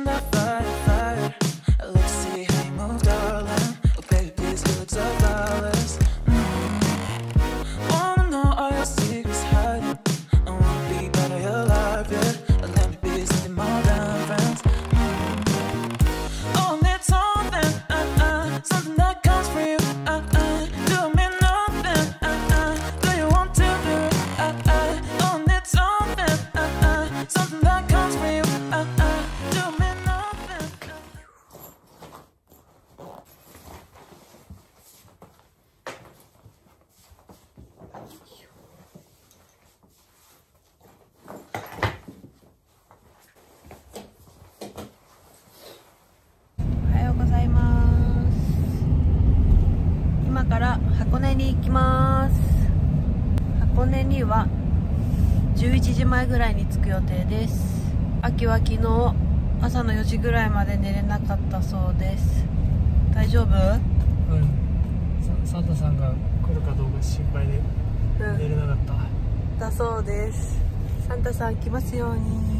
that fire. Let's see how you move, darling. Oh, baby, these lips are flawless. Wanna know all your secrets hiding. I wanna be part of your life, yeah. Let me be something more than friends. Oh, need something, something that comes from you. Do me nothing, do you want to do? Oh, need something, something that comes from you. Do me nothing. おはようございます。今から箱根に行きます。箱根には11時前ぐらいに着く予定です。秋は昨日朝の4時ぐらいまで寝れなかったそうです。大丈夫？ サンタさんが来るかどうか心配で寝れなかった、 だそうです。サンタさん来ますように。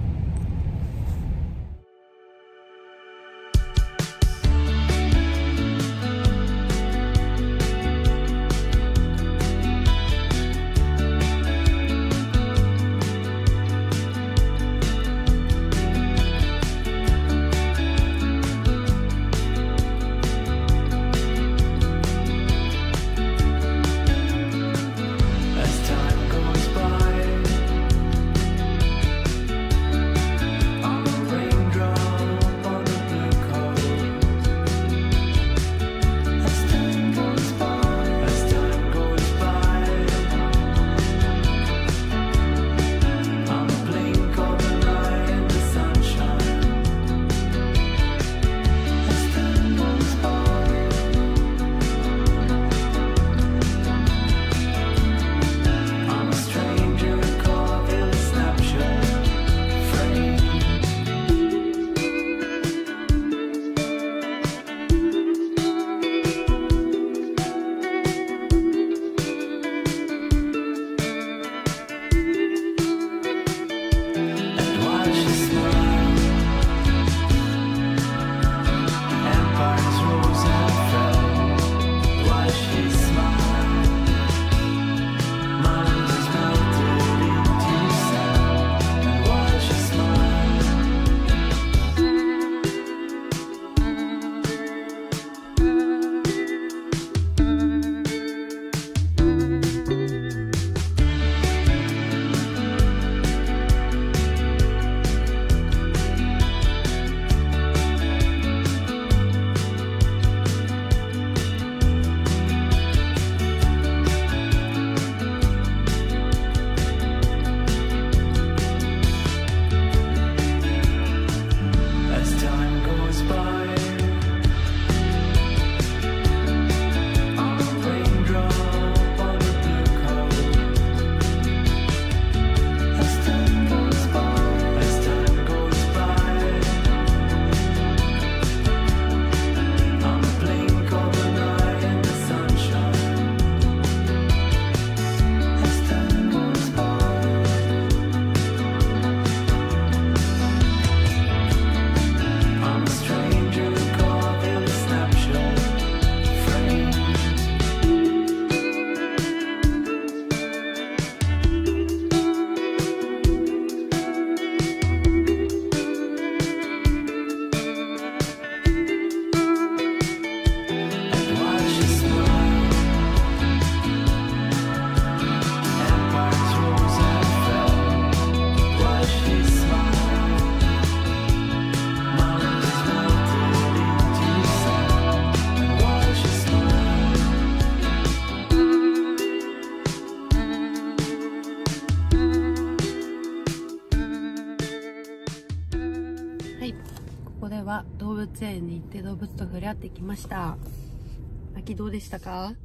は動物園に行って動物と触れ合ってきました。秋どうでしたか？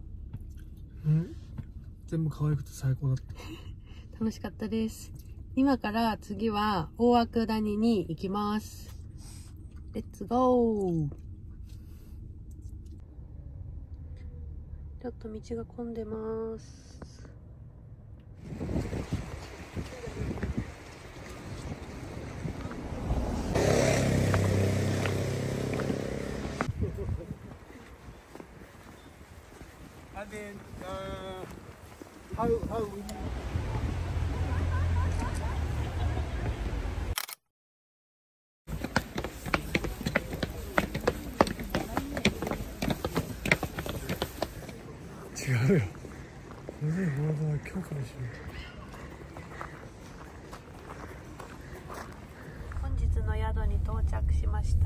全部可愛くて最高だった。 楽しかったです。今から次は大涌谷に行きます。レッツゴー。ちょっと道が混んでます。 then how we違うよ。なぜボードは許可しよ本日の宿に到着しました。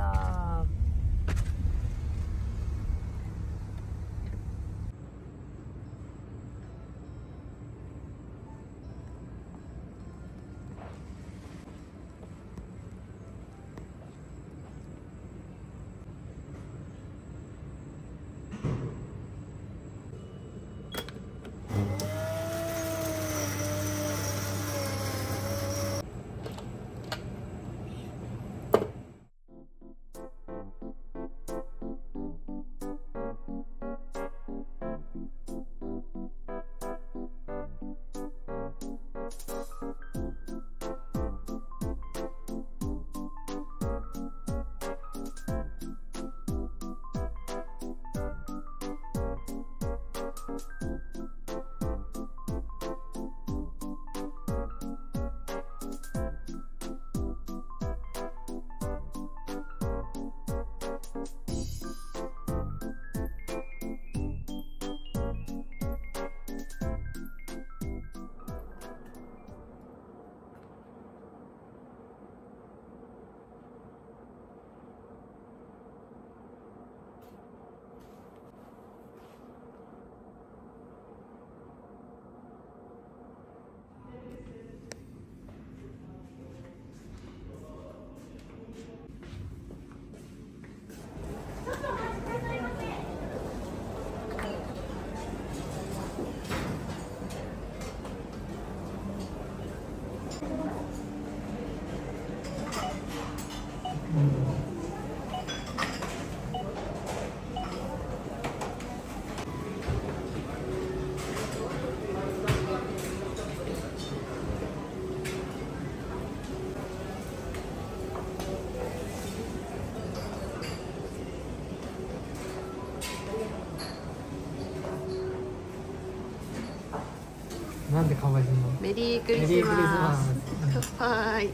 なんで乾杯するの？ メリークリスマス。乾杯。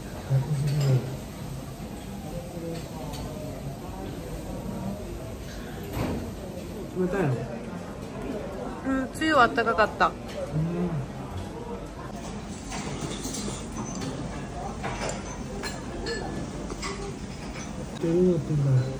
冷たいの？ うん、つゆはあったかかった。 どうなってんだよ。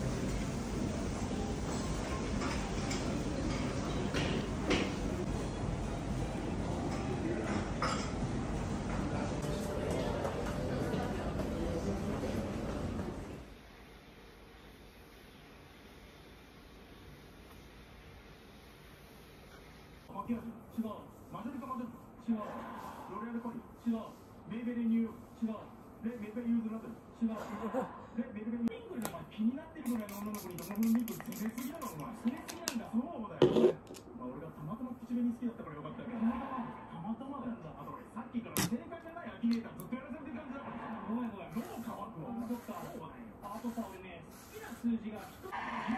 違う、マジョリカマジョリカ違う、ロレアルパリ違う、メイベリニュー違う、でメイベリユーズナトル違う、でメイベリミンクルでお前気になってるぐらいの女の子にドモフミンクル詰めすぎだろお前、それすぎなんだ、そうだよ。まあ俺がたまたま口紅好きだったからよかったけど、たまたまだよ。あと俺さっきから正解じゃないアキネーターずっとやらせてる感じだから、ごめんどう乾くの？ちょっとあとさ俺ね、好きな数字が1つ。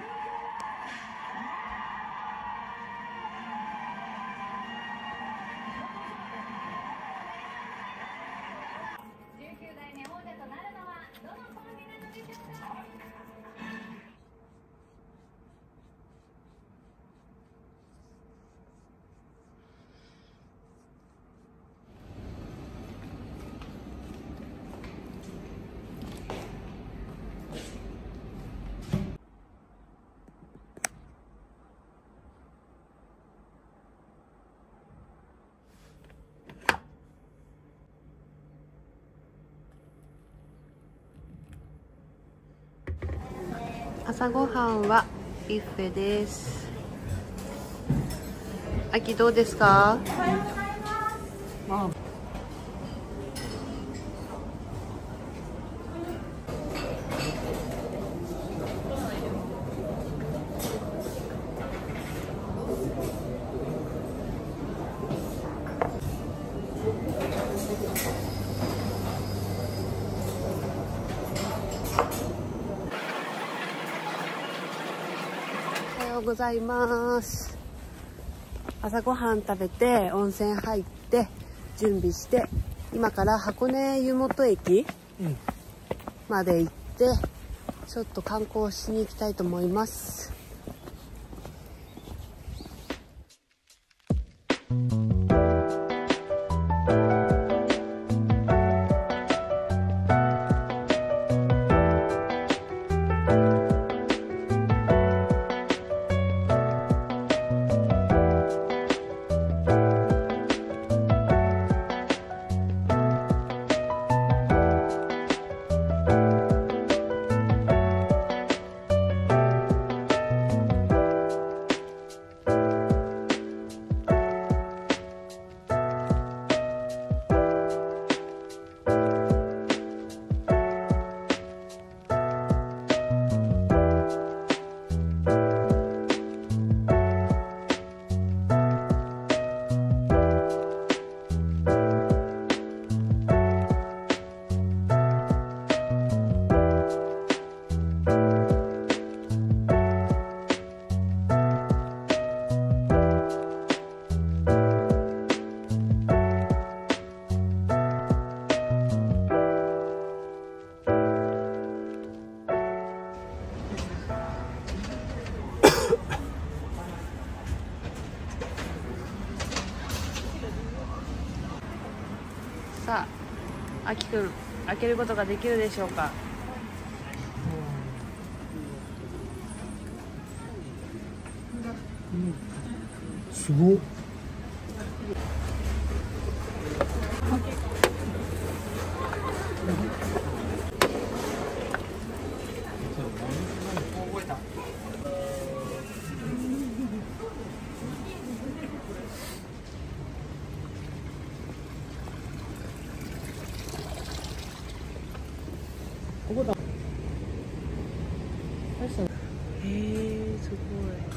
朝ごはんはビュッフェです。秋どうですか？ まあおはようございます。 朝ごはん食べて温泉入って準備して、今から箱根湯本駅まで行ってちょっと観光しに行きたいと思います。さあ、あきくん、開けることができるでしょうか。 すごっ。ここだ。 すごい。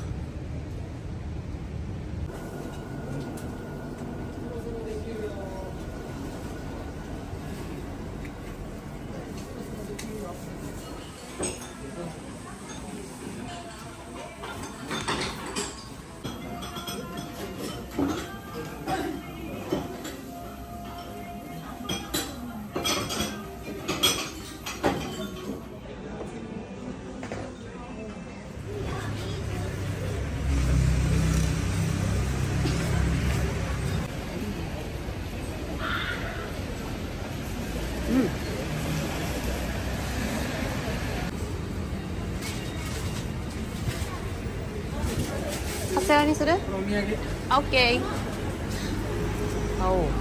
カステラにする？ お土産。 オッケー。買おう。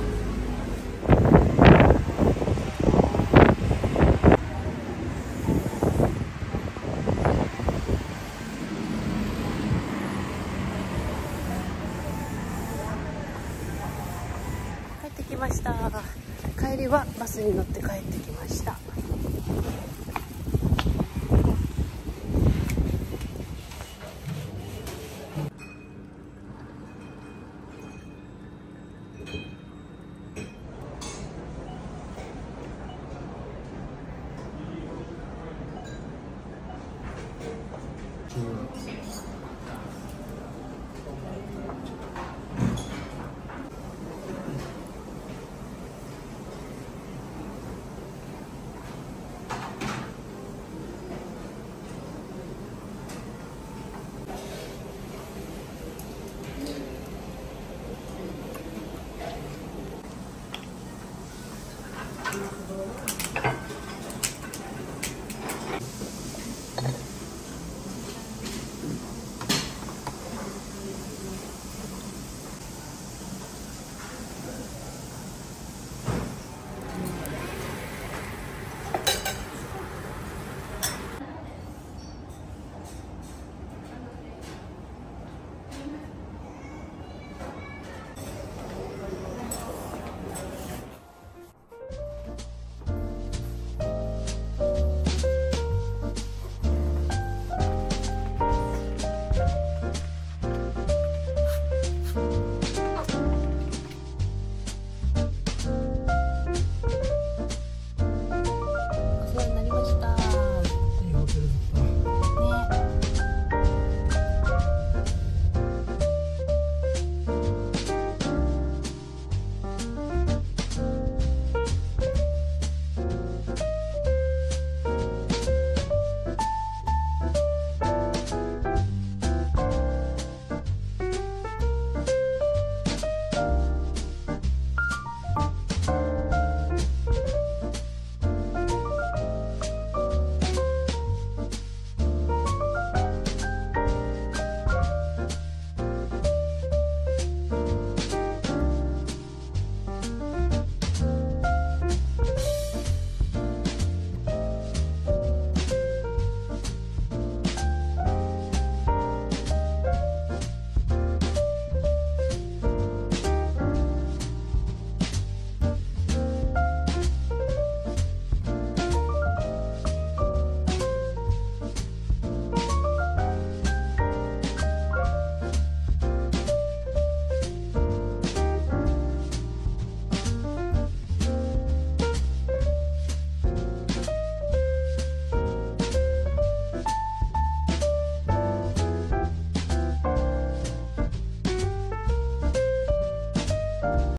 帰ってきました。帰りはバスに乗って帰ってきました。